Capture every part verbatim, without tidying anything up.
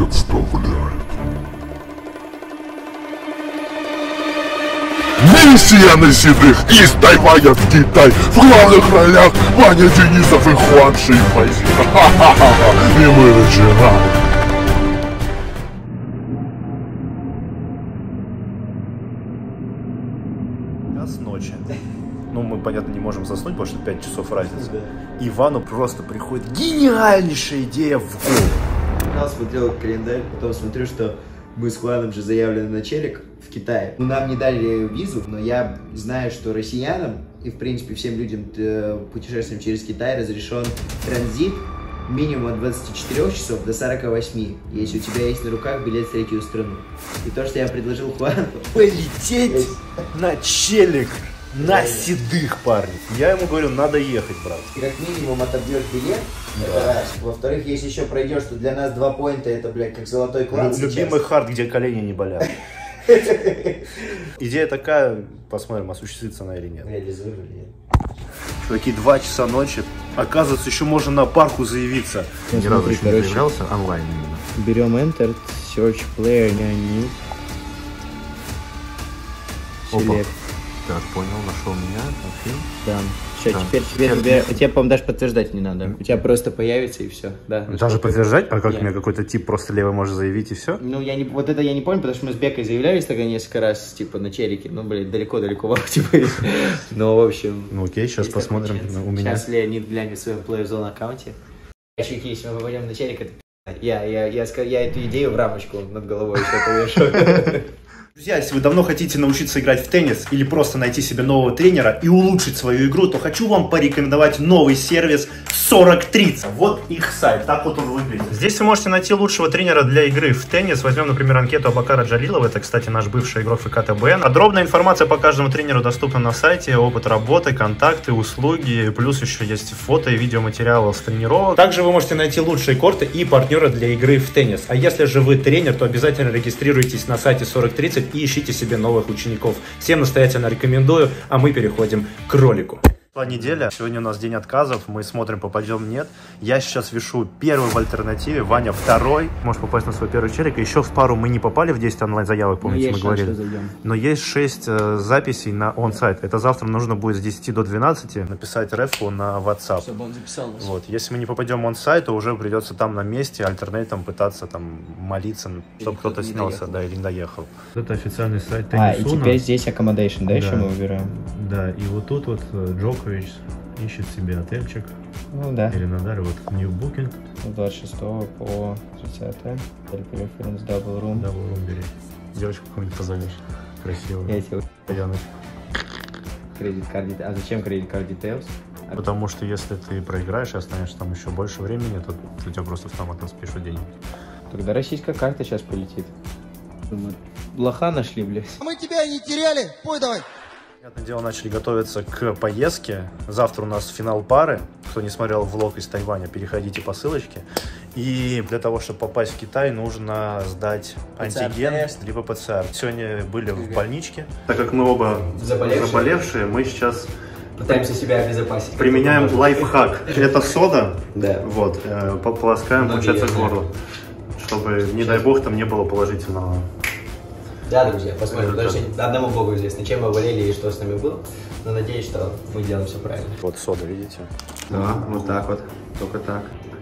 представляет Миссия на седых из Тайваня в Китай. В главных ролях Ваня Денисов и Хуан Шифайзи. И мы начинаем. Час ночи. Ну, мы, понятно, не можем заснуть, потому что пять часов разница. Ивану просто приходит гениальнейшая идея в голову. Я смотрел календарь, потом смотрю, что мы с Хуаном же заявлены на челик в Китае. Ну, нам не дали визу, но я знаю, что россиянам и, в принципе, всем людям, путешествующим через Китай, разрешен транзит минимум от двадцати четырёх часов до сорока восьми, если у тебя есть на руках билет в третью страну. И то, что я предложил Хуану... Полететь на челик на седых, парни. Я ему говорю, надо ехать, брат. Ты как минимум отобьешь билет, это раз. Во-вторых, если еще пройдешь, то для нас два поинта, это, блядь, как золотой клан. Любимый хард, где колени не болят. Идея такая, посмотрим, осуществится она или нет. Реализуем или нет. Такие два часа ночи. Оказывается, еще можно на парку заявиться. Ну, Ни разу смотри, еще не короче, заявлялся онлайн именно. Берем Enter, Search Player, New. Select. Так, понял, нашел меня, окей. Да. Все, Да. теперь, теперь Теперь- тебе, тебе, по-моему, даже подтверждать не надо. У тебя просто появится и все. Да. Даже подтверждать? А как Нет. мне какой-то тип просто левый может заявить и все? Ну, я не, вот это я не понял, потому что мы с Бекой заявлялись тогда несколько раз, типа, на челике. Ну, блин, далеко-далеко, типа. Ну, в общем. Ну окей, сейчас есть посмотрим такой шанс. у меня. Сейчас Леонид глянет в своем Player Zone аккаунте. Чеки, если мы попадем на челик, это я, я, я, я, я эту идею в рамочку над головой еще повешу. Друзья, если вы давно хотите научиться играть в теннис или просто найти себе нового тренера и улучшить свою игру, то хочу вам порекомендовать новый сервис сорок тридцать. Вот их сайт, так вот он выглядит. Здесь вы можете найти лучшего тренера для игры в теннис. Возьмем, например, анкету Абакара Джалилова, это, кстати, наш бывший игрок ФК ТБН. Подробная информация по каждому тренеру доступна на сайте, опыт работы, контакты, услуги, плюс еще есть фото и видеоматериалы с тренировок. Также вы можете найти лучшие корты и партнера для игры в теннис. А если же вы тренер, то обязательно регистрируйтесь на сайте сорок тридцать и ищите себе новых учеников. Всем настоятельно рекомендую, а мы переходим к ролику. Прошла неделя, сегодня у нас день отказов, мы смотрим, попадем, нет. Я сейчас вешу первый в альтернативе, Ваня второй. Можешь попасть на свой первый челик. Еще в пару мы не попали в десять онлайн-заявок, помните, мы говорили. Но есть шесть э, записей на он-сайт. Это завтра нужно будет с десяти до двенадцати написать рефу на WhatsApp. Чтобы он записал нас. Вот. Если мы не попадем в он-сайт, то уже придется там на месте альтернейтом пытаться там молиться, чтобы кто-то не снялся, доехал. да, или не доехал. Это официальный сайт А, и Теннисуна. теперь здесь accommodation, да, Да. еще мы выбираем? Да, и вот тут вот Джокович ищет себе отельчик. Ну да. Или Надарь, вот New Booking. С двадцать шестого по тридцатое. Preference Double Room. Да, в бери. Девочку какую-нибудь позовешь. Красивую. Я тебе Яночку. кредит карт. А зачем кредит карт details? Потому что если ты проиграешь и останешься там еще больше времени, то у тебя просто автоматом спишут деньги. Тогда российская карта сейчас полетит. Думаю, лоха нашли, блядь. Мы тебя не теряли, пой давай. Понятное дело, начали готовиться к поездке. Завтра у нас финал пары. Кто не смотрел влог из Тайваня, переходите по ссылочке. И для того, чтобы попасть в Китай, нужно сдать антиген, либо ПЦР. Сегодня были в больничке. Так как мы оба Заболевшие. заболевшие, мы сейчас Пытаемся себя обезопасить. применяем лайфхак. Это сода. Да. Вот, э, пополоскаем, Ноги получается, я знаю. горло. Чтобы, не дай бог, там не было положительного. Да, друзья, посмотрим. Даже одному богу известно, чем мы болели и что с нами было. Но надеюсь, что мы делаем все правильно. Вот сода, видите? Да, вот так вот, только так.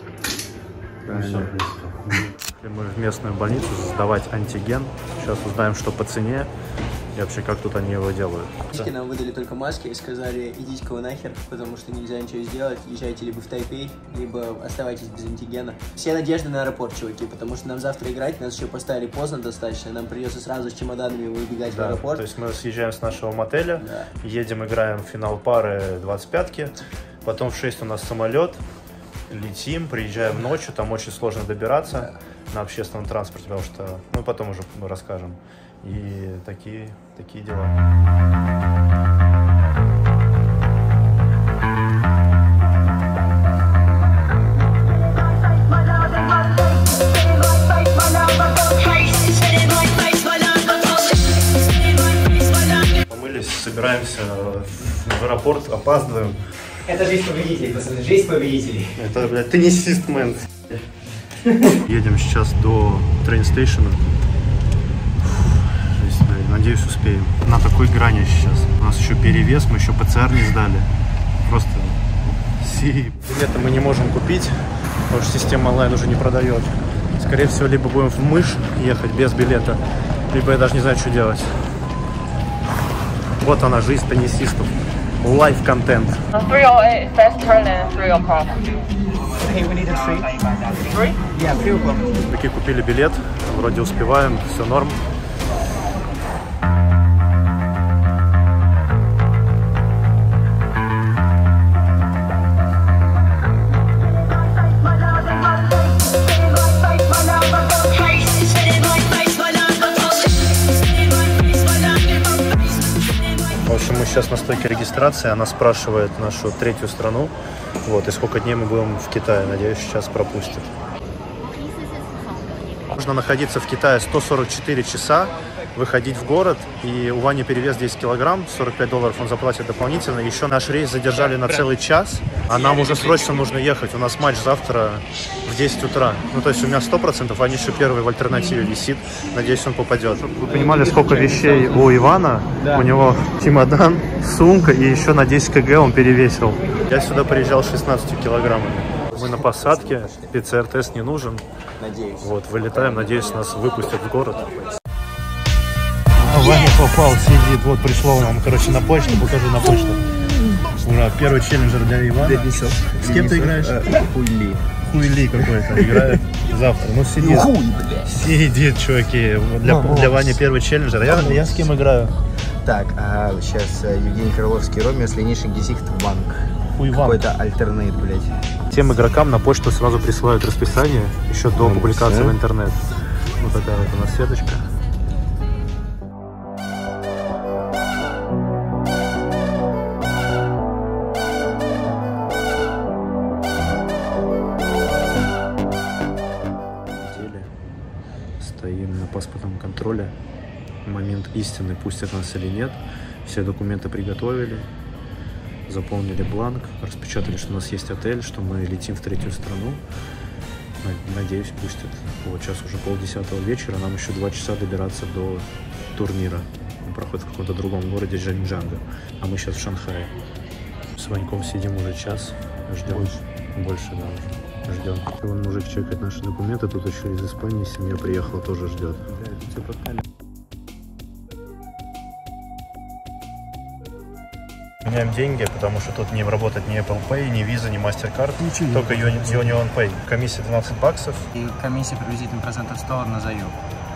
Все, в принципе. Мы в местную больницу сдавать антиген. Сейчас узнаем, что по цене и вообще, как тут они его делают. Нам выдали только маски и сказали, идите-ка вы нахер, потому что нельзя ничего сделать, езжайте либо в Тайпей, либо оставайтесь без антигена. Все надежды на аэропорт, чуваки, потому что нам завтра играть, нас еще поставили поздно достаточно, нам придется сразу с чемоданами выбегать Да, в аэропорт. то есть мы съезжаем с нашего мотеля, Да. едем, играем в финал пары двадцать пятки, потом в шесть у нас самолет, летим, приезжаем ночью, там очень сложно добираться на общественном транспорте, потому что, ну, потом уже расскажем. И такие, такие дела. Помылись, собираемся в аэропорт, опаздываем. Это жизнь победителей, пацаны, жизнь победителей. Это, блядь, теннисист, мэн. Едем сейчас до трейн-стейшена. Надеюсь, успеем. На такой грани сейчас. У нас еще перевес, мы еще ПЦР не сдали. Просто си. Билеты мы не можем купить, потому что система онлайн уже не продает. Скорее всего, либо будем в Мышь ехать без билета, либо я даже не знаю, что делать. Вот она, жизнь теннисистов. Лайв-контент. three oh eight, fast turn and three o'clock. Hey, we need a three. Three? Yeah, three o'clock. Таки купили билет, вроде успеваем, все норм. В общем, мы сейчас на стойке регистрации, она спрашивает нашу третью страну, вот, и сколько дней мы будем в Китае, надеюсь, сейчас пропустит. Нужно находиться в Китае сто сорок четыре часа, выходить в город, и у Вани перевес десять килограмм, сорок пять долларов он заплатит дополнительно. Еще наш рейс задержали на целый час, а нам уже срочно нужно ехать. У нас матч завтра в десять утра. Ну, то есть у меня сто процентов, Ваня еще первый в альтернативе висит. Надеюсь, он попадет. Чтобы вы понимали, сколько вещей у Ивана. Да. У него чемодан, сумка, и еще на десять килограмм он перевесил. Я сюда приезжал с шестнадцатью килограммами. Мы на посадке, ПЦР-тест не нужен. Надеюсь. Вот, вылетаем, надеюсь, нас выпустят в город. Ваня попал, сидит, вот пришло нам, короче, на почту, покажи на почту. Ура, первый челленджер для Ивана. С кем ты играешь? Хуйли. Хуйли какой-то играет завтра. Ну сидит, сидит, чуваки. Для, для Вани первый челленджер. Я, я с кем играю? Так, а сейчас Евгений Крыловский, Ромео, Ленишек, Гесихт, Банк. Хуйван. Какой-то альтернейт, блядь. Тем игрокам на почту сразу присылают расписание, еще до Ну, публикации все. в интернет. Вот такая вот у нас сеточка. Стоим на паспортном контроле. Момент истины, пустят нас или нет. Все документы приготовили. Заполнили бланк, распечатали, что у нас есть отель, что мы летим в третью страну. Надеюсь, пустят. Вот сейчас уже полдесятого вечера, нам еще два часа добираться до турнира. Он проходит в каком-то другом городе Чжэньчжанга. А мы сейчас в Шанхае. С Ваньком сидим уже час, ждем. Больше, Больше да, уже. Ждем. Вон мужик чекает наши документы, тут еще из Испании семья приехала, тоже ждет. Меняем деньги, потому что тут не работает ни Apple Pay, ни Visa, ни MasterCard, Ничего. Только Union Pay. Комиссия двенадцать баксов. И комиссия приблизительно процентов сто на заем.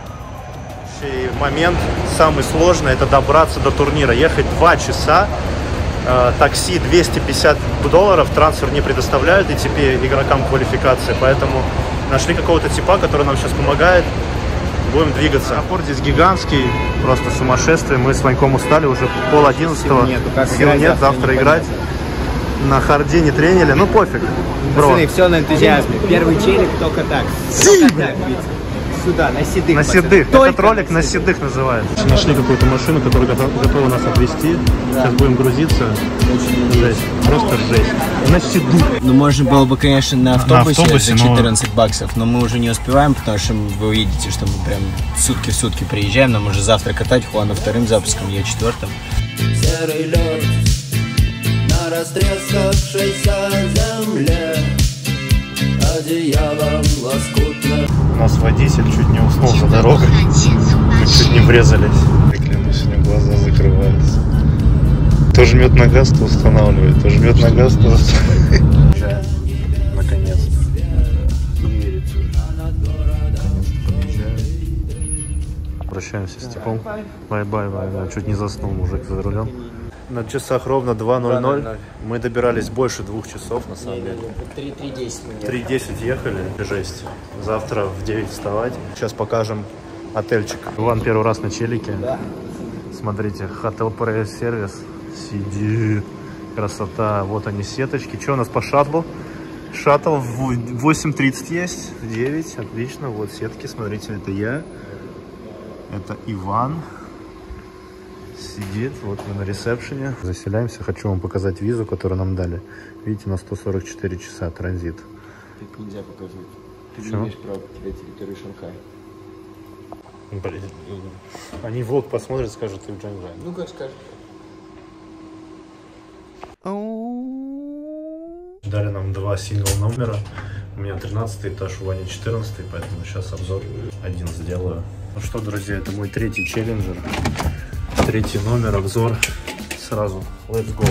И момент самый сложный — это добраться до турнира. Ехать два часа, э, такси двести пятьдесят долларов, трансфер не предоставляют и теперь игрокам квалификации. Поэтому нашли какого-то типа, который нам сейчас помогает. Будем двигаться. Аэропорт здесь гигантский, просто сумасшествие. Мы с Ваньком устали, уже пол одиннадцатого. Сил нету, как Сил играть нет, завтра завтра не играть. На харде не тренили, ну пофиг. Бро. Пацаны, все на энтузиазме. Первый челик только так. Только так, Витя. Сюда, на седых. На пацаны. седых. Только Этот ролик на седых называется. Нашли какую-то машину, которая готова, готова нас отвезти. Сейчас будем грузиться. Жесть. Просто жесть. На седых. Ну, можно было бы, конечно, на автобусе, На автобусе, за но- четырнадцать баксов, но мы уже не успеваем, потому что вы увидите, что мы прям сутки в сутки приезжаем, нам уже завтра катать, Хуану вторым запуском, я четвертым. Серый лед на растрескавшейся земле, одеялом лоскутно. У нас водитель чуть не уснул за дорогой. Мы чуть не врезались. Я клянусь, у него глаза закрываются. То жмет на газ, то устанавливает. То жмет на газ, то устанавливает. Наконец-то. Не верится уже. Наконец-то подъезжаем. Прощаемся с типом. Бай-бай, бай, да. Чуть не заснул мужик за рулем. На часах ровно два ноль ноль. Мы добирались больше двух часов, на самом деле. три десять мы три десять ехали, жесть. Завтра в девять вставать. Сейчас покажем отельчик. Иван первый раз на челике. Да. Смотрите, Hotel Press сервис. Сидит. Красота. Вот они сеточки. Что у нас по шаттлу? Шаттл в восемь тридцать есть. В девять. Отлично. Вот сетки. Смотрите, это я. Это Иван. Сидит, вот мы на ресепшене. Заселяемся. Хочу вам показать визу, которую нам дали. Видите, на сто сорок четыре часа транзит. Так нельзя показывать. Ты не Почему? имеешь права покидать территорию Шанхая. Блин, они влог посмотрят, скажут, ты в Джаньжане. Ну, как скажешь. Дали нам два сингл номера. У меня тринадцатый этаж, у Вани четырнадцатый, поэтому сейчас обзор один сделаю. Ну что, друзья, это мой третий челленджер. Третий номер, обзор. Сразу. Let's go.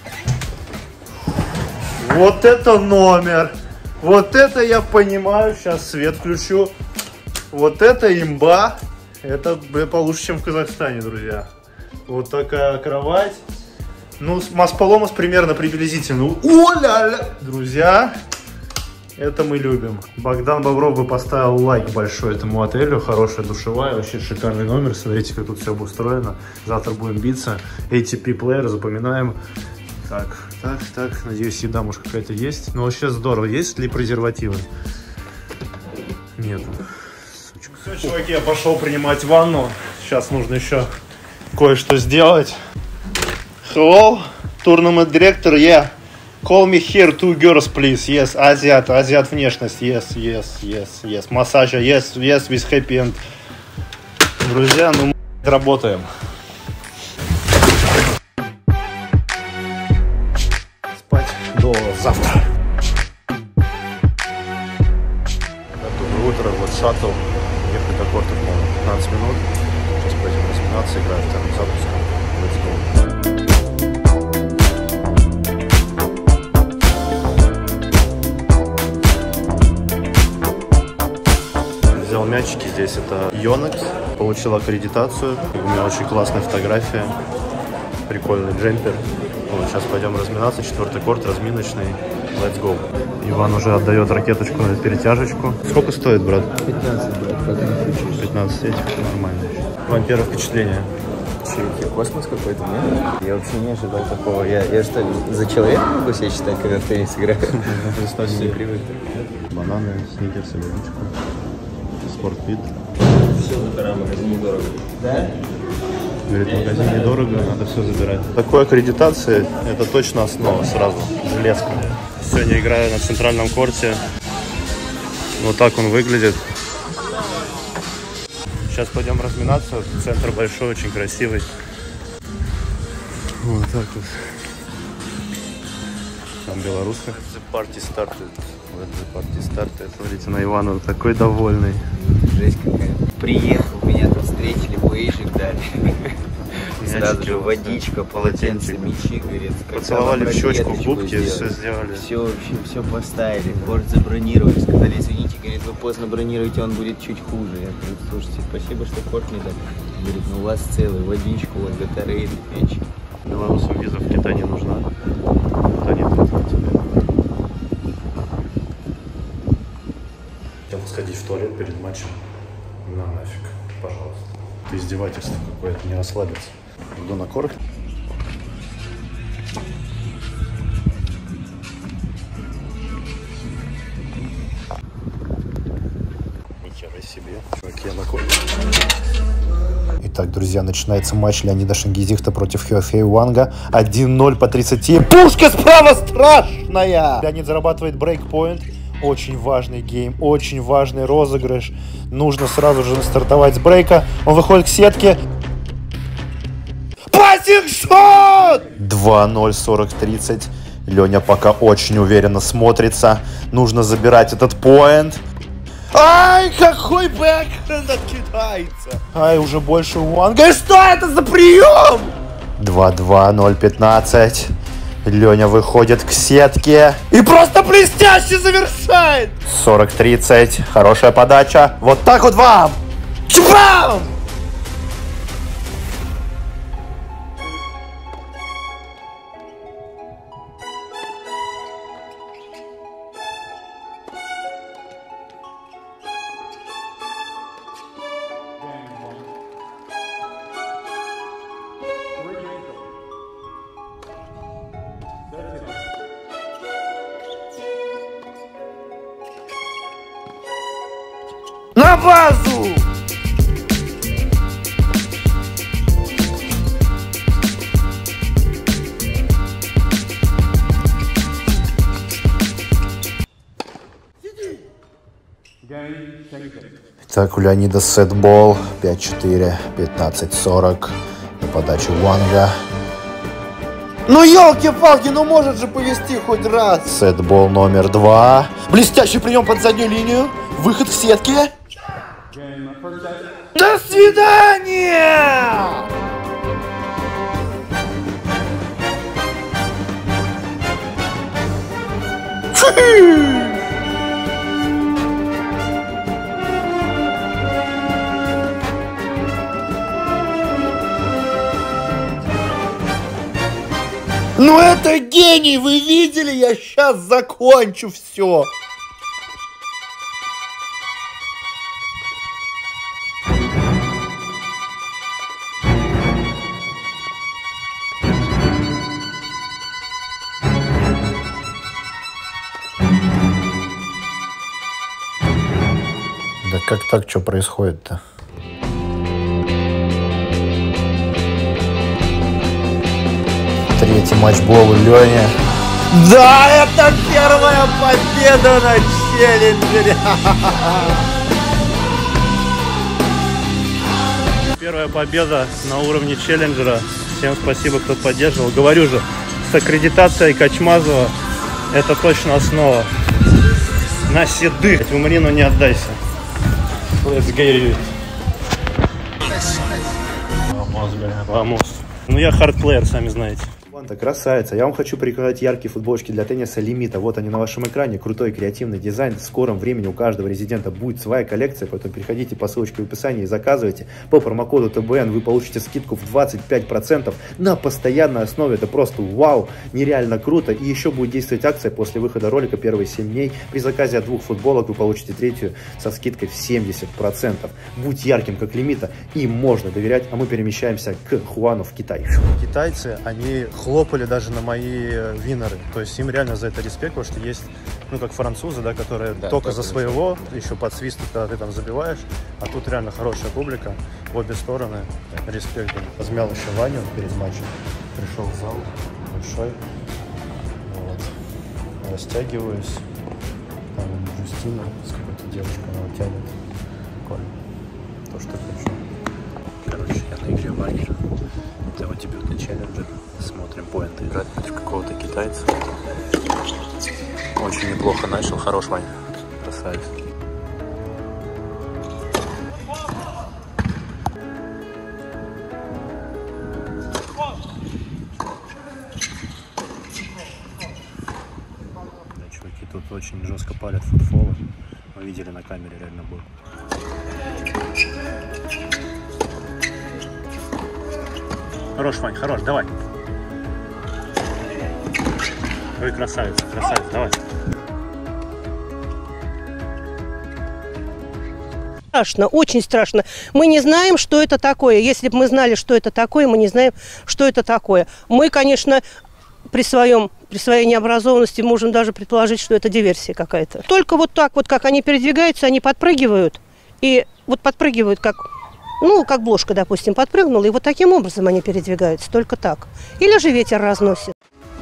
Вот это номер! Вот это я понимаю. Сейчас свет включу. Вот это имба. Это получше, чем в Казахстане, друзья. Вот такая кровать. Ну, Масполомас примерно приблизительно. О-ля-ля! Друзья, это мы любим. Богдан Бобров бы поставил лайк большой этому отелю. Хорошая душевая, вообще шикарный номер. Смотрите, как тут все обустроено. Завтра будем биться. эй ти пи-плеер, запоминаем. Так, так, так. Надеюсь, еда, может, какая-то есть. Но вообще здорово. Есть ли презервативы? Нет. Все, чуваки, я пошел принимать ванну. Сейчас нужно еще кое-что сделать. Hello, tournament director, yeah. Call me here, two girls, please. Yes, азиат, азиат внешность. Yes, yes, yes, yes. Массажа, yes, yes, with happy end. Друзья, ну мы работаем. Спать до завтра. Доброе утро, вот шаттл. Ехать до кортов, по-моему, пятнадцать минут. Сейчас пойдем разминаться, играть вторым запуском. Let's go. Взял мячики, здесь это Yonex, получил аккредитацию, у меня очень классная фотография, прикольный джемпер. Вот, сейчас пойдем разминаться, четвертый корт, разминочный, let's go. Иван уже отдает ракеточку на перетяжечку. Сколько стоит, брат? пятнадцать, брат, пока не включишь. пятнадцать этих, нормально. Вам первое впечатление? Че, космос какой-то, нет? Я вообще не ожидал такого. Я, я что, за человека могу себя считать, когда в теннис играю? Не привык. Бананы, сникерсы, водичку. Спортфит. Все забираем, магазин недорого. Да? Говорит, магазин недорого, надо все забирать. Такой аккредитации, это точно основа сразу, железка. Сегодня играю на центральном корте. Вот так он выглядит. Сейчас пойдем разминаться. Центр большой, очень красивый. Вот так вот. Там белоруска. The party started. Вот the party started. Смотрите на Ивана, такой довольный. Жесть какая. Приехал, меня тут встретили, бейджик дали. И сразу же водичка, полотенце, мячи, говорит. Поцеловали в щечку, в губки, все сделали. Все вообще, все поставили, корт забронировали. Сказали, извините, говорит, вы поздно бронируете, он будет чуть хуже. Я говорю, слушайте, спасибо, что корт не дали. Говорит, ну у вас целый, водичку, вот гатарейд, мячи. Белорусам виза в Китай не нужна. Вот они тут на тебе. Хотел сходить в туалет перед матчем. На нафиг, пожалуйста. Это издевательство какое-то, не расслабиться. Иду на корт. Нихера себе. Чуваки, я на корте. Итак, друзья, начинается матч Леонида Шангизихта против Хёфей Уанга. один ноль по тридцати. Пушка справа страшная! Леонид зарабатывает брейкпоинт. Очень важный гейм, очень важный розыгрыш. Нужно сразу же стартовать с брейка. Он выходит к сетке. Пассинг-шот! два ноль, сорок тридцать. Леня пока очень уверенно смотрится. Нужно забирать этот поинт. Ай, какой бэкхенд от китайца! Ай, уже больше у Уанга. И что это за прием? два два, ноль пятнадцать. Леня выходит к сетке и просто блестяще завершает. сорок тридцать. Хорошая подача. Вот так вот вам. Чпам! На базу! Так, у Леонида сетбол. пять четыре, пятнадцать сорок. На подачу Ванга. Ну елки-палки, ну может же повести хоть раз. Сетбол номер два. Блестящий прием под заднюю линию. Выход в сетке. До свидания! Ну это гений, вы видели? Я сейчас закончу все. Да как так, что происходит-то? Третий матчбол у Лёни. Да, это первая победа на челленджере. Первая победа на уровне челленджера. Всем спасибо, кто поддерживал. Говорю же, с аккредитацией Качмазова это точно основа. На седых. Умри, но не отдайся. Let's get it. Vamos, бля, vamos. Ну я хардплеер, сами знаете. Ванта, красавица. Я вам хочу прикладывать яркие футболочки для тенниса Лимита. Вот они на вашем экране. Крутой креативный дизайн. В скором времени у каждого резидента будет своя коллекция. Поэтому переходите по ссылочке в описании и заказывайте. По промокоду Т Б Н вы получите скидку в двадцать пять процентов на постоянной основе. Это просто вау, нереально круто. И еще будет действовать акция после выхода ролика первые семь дней. При заказе от двух футболок вы получите третью со скидкой в семьдесят процентов. Будь ярким, как Лимита. Им можно доверять. А мы перемещаемся к Хуану в Китай. Китайцы, они хлопали даже на мои винеры. То есть им реально за это респект, потому что есть, ну, как французы, да, которые да, только за своего, еще под свист, когда ты там забиваешь. А тут реально хорошая публика, в обе стороны. Да. Респект. Размял еще Ваню перед матчем. Пришел в зал большой. Вот. Растягиваюсь. Там Джустина с какой-то девушкой, она тянет. Прикольно. То, что хочу. Короче, я на игре Вани. Это вот дебютный челленджер. Смотрим поинты. Играть против какого-то китайца. Очень неплохо начал. Хорош, Ваня. Красавец. Да, чуваки тут очень жестко палят футфолы. Мы видели на камере, реально был. Хорош, Вань, хорош, давай. Ой, красавица, красавица, давай. Страшно, очень страшно. Мы не знаем, что это такое. Если бы мы знали, что это такое, мы не знаем, что это такое. Мы, конечно, при, своем, при своей необразованности можем даже предположить, что это диверсия какая-то. Только вот так вот, как они передвигаются, они подпрыгивают. И вот подпрыгивают, как... Ну, как блошка, допустим, подпрыгнула, и вот таким образом они передвигаются, только так. Или же ветер разносит.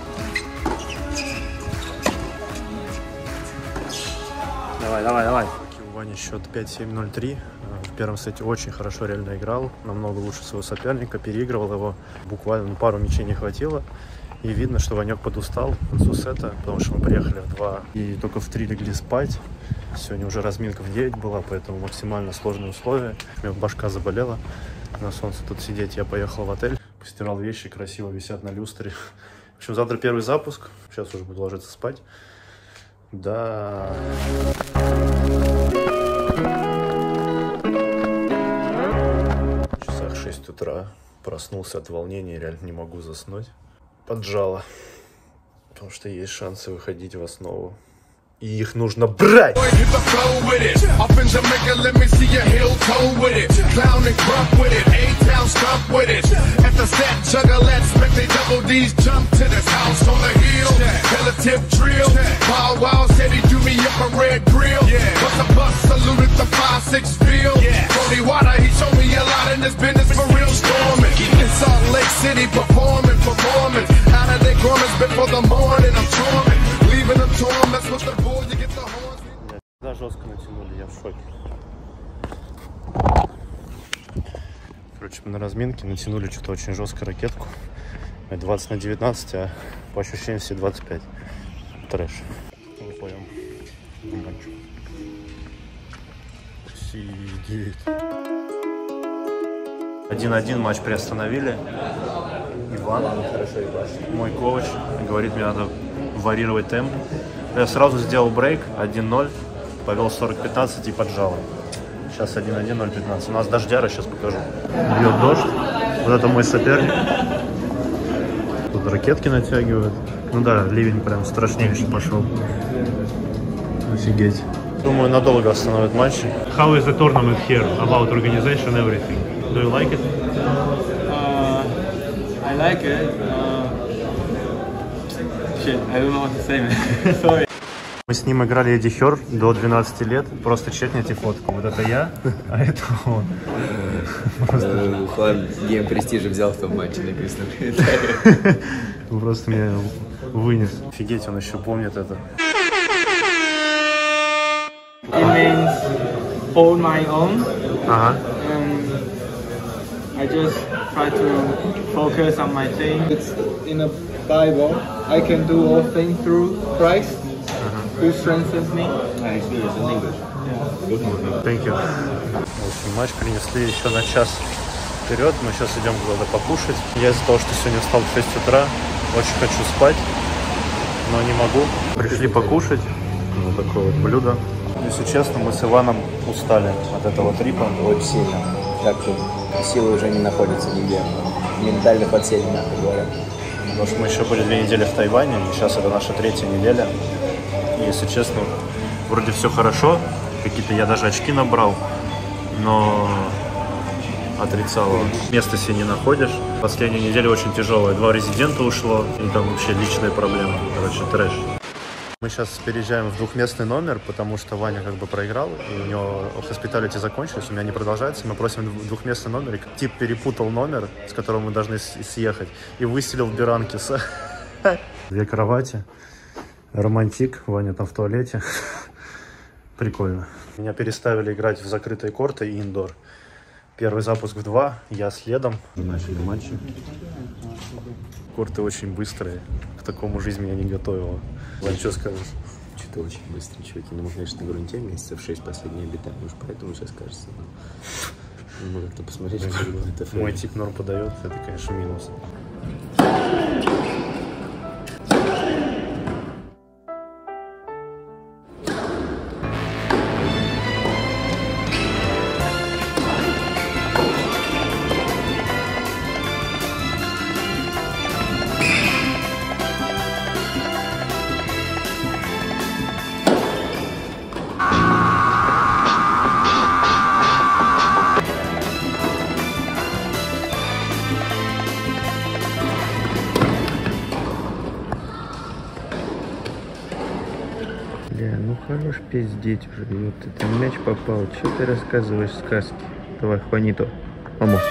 Давай, давай, давай. У Вани счет пять семь ноль три. В первом сете очень хорошо реально играл, намного лучше своего соперника, переигрывал его. Буквально ну, пару мячей не хватило. И видно, что Ванек подустал к концу сета, потому что мы приехали в два и только в три легли спать. Сегодня уже разминка в девять была, поэтому максимально сложные условия. У меня башка заболела. На солнце тут сидеть. Я поехал в отель, постирал вещи, красиво висят на люстре. В общем, завтра первый запуск. Сейчас уже буду ложиться спать. Да. В часах шесть утра. Проснулся от волнения, реально не могу заснуть. Поджало. Потому что есть шансы выходить в основу. И их нужно брать! Before the morning, I'm charming. Leaving them torn, that's what the boys, you get the horns. Да, жестко натянули, я в шоке. Короче, мы на разминке натянули что-то очень жестко ракетку. двадцать на девятнадцать, а по ощущениям все двадцать пять. Трэш. Выпоем. Сидеть. один-один матч приостановили. Иван, мой коуч, говорит, мне надо варьировать темп. Я сразу сделал брейк, один ноль, повел сорок пятнадцать и поджал. Сейчас один-один, ноль пятнадцать. У нас дождяра, сейчас покажу. Бьет дождь. Вот это мой соперник. Тут ракетки натягивают. Ну да, ливень прям страшнейший пошел. Офигеть. Думаю, надолго остановят матчи. How is the tournament here? About organization, everything. Do you like it? Uh, I like it. Uh, shit, I don't know what to say, man. Sorry. Мы с ним играли Эдди Хёр до двенадцати лет. Просто чекните фотку. Вот это я, а это он. Хуан Гейм Престижа взял в том матче, написано. Просто меня вынес. Офигеть, он еще помнит это. It means hold my own. Ага. And I just try to focus on my thing. It's in the Bible. I can do all things through Christ, who strengthens me. Thank you. В общем, матч принесли еще на час вперед. Мы сейчас идем куда-то покушать. Я из-за того, что сегодня встал в шесть утра, очень хочу спать, но не могу. Пришли покушать. Вот такое вот блюдо. Если честно, мы с Иваном устали от этого трипа. Очень сильно. Как-то силы уже не находятся нигде. Ментально подсели, нахуй говоря. Потому что мы еще были две недели в Тайване, и сейчас это наша третья неделя. И, если честно, вроде все хорошо. Какие-то я даже очки набрал, но отрицало. Места себе не находишь. Последнюю неделю очень тяжелая. Два резидента ушло, и там вообще личные проблемы. Короче, трэш. Мы сейчас переезжаем в двухместный номер, потому что Ваня как бы проиграл, и у него хоспиталити закончились, у меня не продолжается. Мы просим двухместный номер, и тип перепутал номер, с которым мы должны съехать, и выселил в Беранкис. Две кровати, романтик, Ваня там в туалете. Прикольно. Меня переставили играть в закрытые корты и индор. Первый запуск в два, я следом. Начали матчи. Корты очень быстрые. К такому жизнь меня не готовила. Вань, что скажешь? Что-то очень быстро, чуваки. Ну, мы, конечно, на грунте месяцев шесть последние обитаем. Уж поэтому сейчас кажется. Ну, мы как-то посмотреть, что это. Мой тип норм подает, это, конечно, минус. Ну хорош пиздеть уже, вот это мяч попал, что ты рассказываешь сказки? Давай, Хуанито, vamos.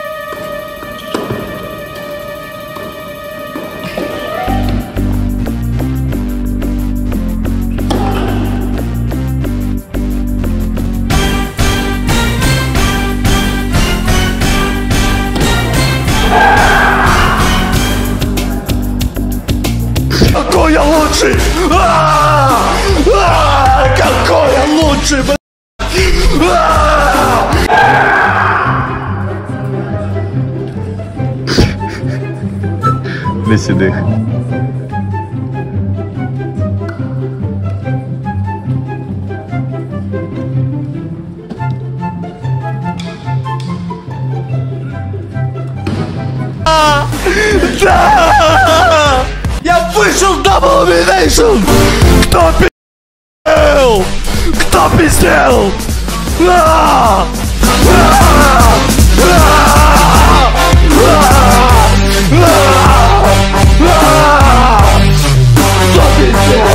Какой я лучший! А-а-а! А-а-а! Какой я лучший, блядь! Для седых. Да! Я вышел Double Elimination! Кто пиздел? Кто пиздел? А! А! А! А! Кто пиздел?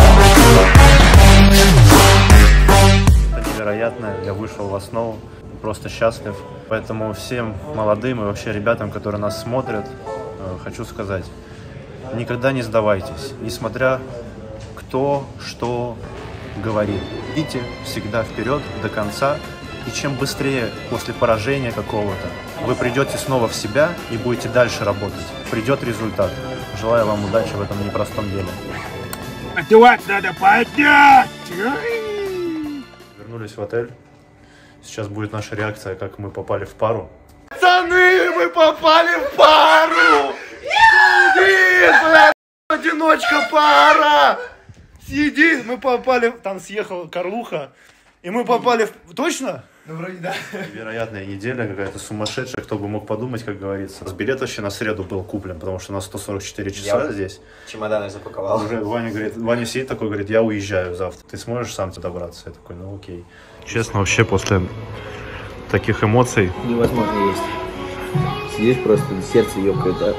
Это невероятно, я вышел в основу, просто счастлив. Поэтому всем молодым и вообще ребятам, которые нас смотрят, хочу сказать: никогда не сдавайтесь, несмотря кто, что говорит: идите всегда вперед до конца, и чем быстрее после поражения какого-то вы придете снова в себя и будете дальше работать, придет результат. Желаю вам удачи в этом непростом деле. Поднять надо, поднять! Вернулись в отель. Сейчас будет наша реакция, как мы попали в пару. Пацаны, мы попали в пару! Сиди, блядь, одиночка пара! Сиди, мы попали, там съехал Карлуха, и мы попали в... Точно? Ну, вроде да. Невероятная неделя, какая-то сумасшедшая, кто бы мог подумать, как говорится. Билет вообще на среду был куплен, потому что у нас сто сорок четыре часа я здесь. Чемоданы запаковал. Уже Ваня говорит, Ваня сидит такой, говорит: я уезжаю завтра. Ты сможешь сам туда добраться? Я такой: ну окей. Честно, вообще после таких эмоций... Невозможно есть. Сидишь просто, сердце ёбкает, да?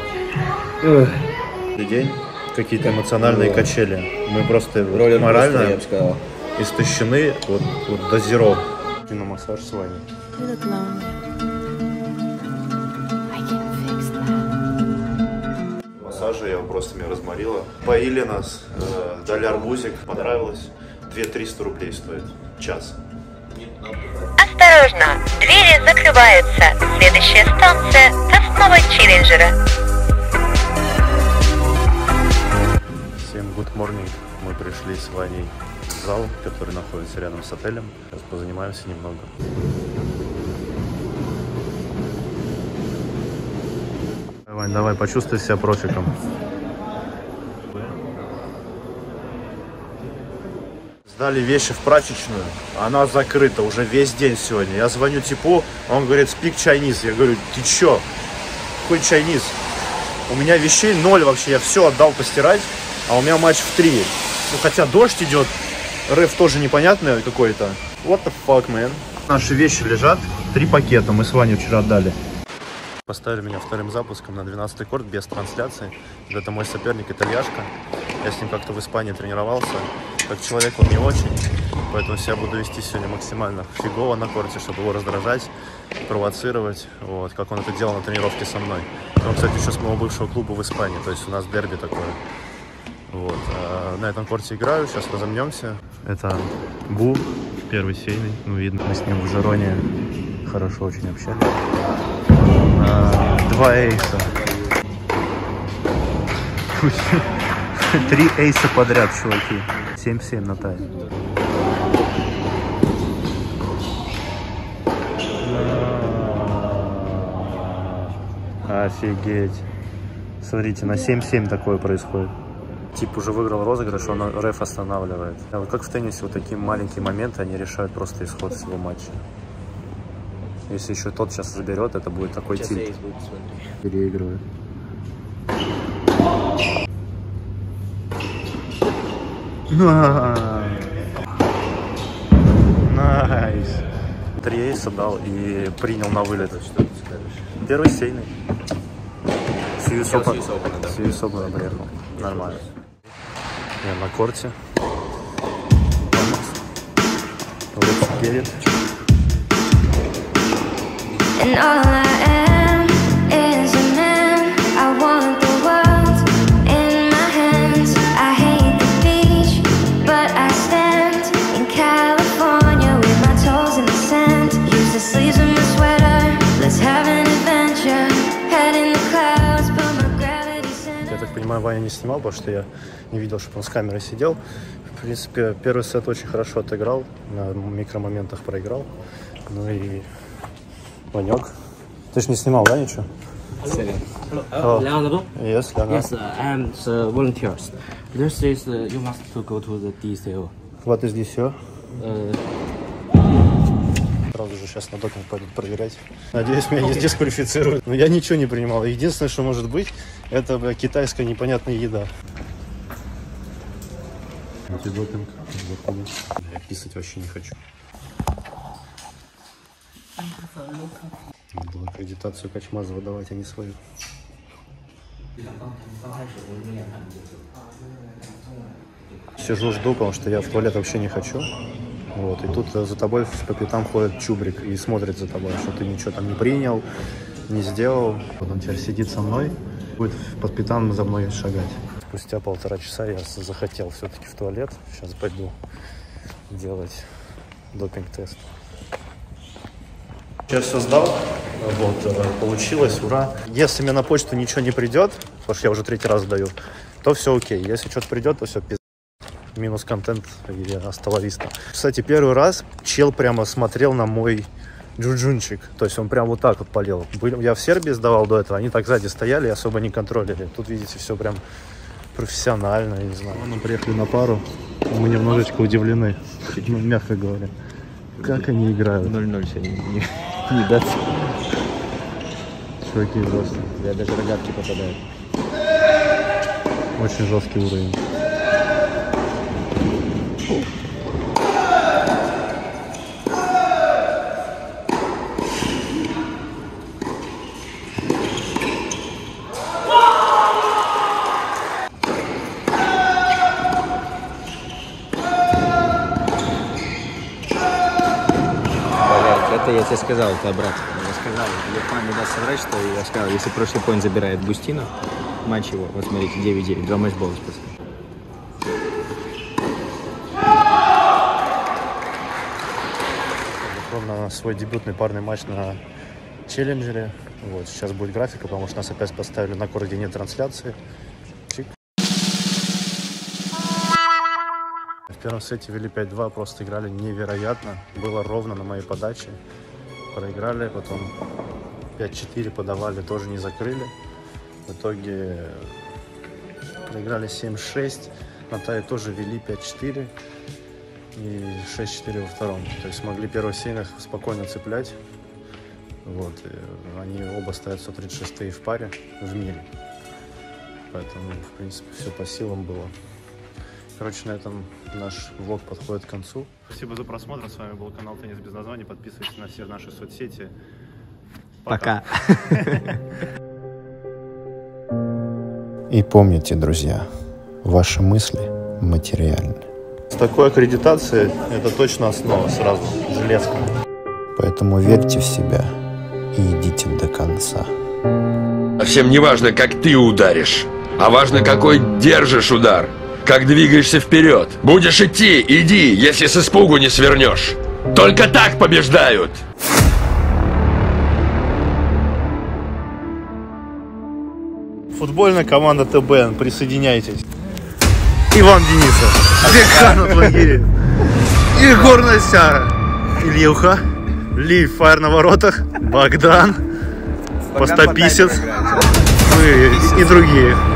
День, какие-то эмоциональные да. качели. Мы просто Роллер морально просто, я бы сказал. истощены вот, вот до зеро. И на массаж с Ваней. Массажа я просто меня разморила. Поили нас, э, дали арбузик, понравилось. две триста рублей стоит час. Осторожно, двери закрываются. Следующая станция – основа Челленджера. Всем good morning. Мы пришли с Ваней в зал, который находится рядом с отелем. Сейчас позанимаемся немного. Вань, давай, почувствуй себя профиком. Сдали вещи в прачечную, она закрыта уже весь день сегодня. Я звоню типу, он говорит: speak Chinese. Я говорю: ты чё? Какой Chinese? У меня вещей ноль вообще, я все отдал постирать, а у меня матч в три. Ну, хотя дождь идет, рэф тоже непонятный какой-то. What the fuck, man? Наши вещи лежат, три пакета мы с Ваней вчера отдали. Поставили меня вторым запуском на двенадцатый корт без трансляции. Это мой соперник итальяшка. Я с ним как-то в Испании тренировался. Как человек он не очень, поэтому себя буду вести сегодня максимально фигово на корте, чтобы его раздражать, провоцировать, вот, как он это делал на тренировке со мной. Он, кстати, еще с моего бывшего клуба в Испании, то есть у нас дерби такое. Вот. А на этом корте играю, сейчас разомнемся. Это Бу, первый сейный, ну видно, мы с ним в Жероне хорошо очень общались. А, два эйса. Три эйса подряд, чуваки. семь семь на тайм. Офигеть. Смотрите, на семь семь такое происходит. Тип уже выиграл розыгрыш, он рэф останавливает. А вот как в теннисе, вот такие маленькие моменты, они решают просто исход всего матча. Если еще тот сейчас заберет, это будет такой тильт. Переигрывает. Найс. Три эйса дал и принял на вылет. Первый сейный. Сьюис Опен приехал. Нормально. Я на корте. Let's get it. And all I am is a man. I want the world in my hands. I hate the beach, but I stand in California with my toes in the sand. Use the sleeves of my sweater. Let's have an adventure. Head in the clouds, but my gravity center. Я так понимаю, Ваня не снимал, потому что я не видел, чтобы он с камерой сидел. В принципе, первый сет очень хорошо отыграл, на микромоментах проиграл. Ну и Ванек. Ты же не снимал, да, ничего? Hello, uh, Leonardo? Yes, Leonardo. Yes, uh, I am the volunteers. This is uh, you must to go to the D C O. What is this here? Uh, Сразу же сейчас на допинг пойдут проверять. Надеюсь, меня не дисквалифицируют. Но я ничего не принимал. Единственное, что может быть, это бля, китайская непонятная еда. Антидопинг. Я писать вообще не хочу. Надо было аккредитацию Качмазова давать, а не свою. Сижу, жду, потому что я в туалет вообще не хочу. Вот, и тут за тобой по пятам ходит Чубрик и смотрит за тобой, что ты ничего там не принял, не сделал. Вот он теперь сидит со мной, будет под пятам за мной шагать. Спустя полтора часа я захотел все-таки в туалет. Сейчас пойду делать допинг-тест. Я все сдал, вот, получилось, ура. Если мне на почту ничего не придет, потому что я уже третий раз сдаю, то все окей. Если что-то придет, то все пиздец. Минус контент и асталависта. Кстати, первый раз чел прямо смотрел на мой джуджунчик. То есть он прям вот так вот полил. Я в Сербии сдавал до этого, они так сзади стояли и особо не контролили. Тут, видите, все прям профессионально, я не знаю. Мы приехали на пару, мы немножечко удивлены, ну, мягко говоря. Как они играют? ноль-ноль сегодня не, не дать. Чуваки жесткие. Я даже рогатки попадают. Очень жесткий уровень. Это я тебе сказал, это обратно. Я сказал, Лукман не даст соврать, что я сказал, если прошлый поинт забирает Бустина, матч его, вот смотрите, девять девять, два матчбола спасибо. На свой дебютный парный матч на челленджере. Вот, сейчас будет графика, потому что нас опять поставили на корде нет трансляции. Чик. В первом сете вели пять-два, просто играли невероятно. Было ровно на моей подаче. Проиграли, потом пять-четыре подавали, тоже не закрыли. В итоге проиграли семь-шесть. На тае тоже вели пять-четыре. И шесть-четыре во втором. То есть могли первый сейнах спокойно цеплять. Вот. И они оба стоят сто тридцать шестые в паре в мире. Поэтому, в принципе, все по силам было. Короче, на этом наш влог подходит к концу. Спасибо за просмотр. С вами был канал Теннис без названия. Подписывайтесь на все наши соцсети. Пока. И помните, друзья, ваши мысли материальны. С такой аккредитацией это точно основа сразу, железка. Поэтому верьте в себя и идите до конца. Совсем не важно, как ты ударишь, а важно, какой держишь удар, как двигаешься вперед. Будешь идти, иди, если с испугу не свернешь. Только так побеждают. Футбольная команда ТБН, присоединяйтесь. Иван Денисов, Александр Плагирев, Егор Насяра, Ильюха, Ли Фаер на воротах, Богдан, Постописец, ну и, и другие.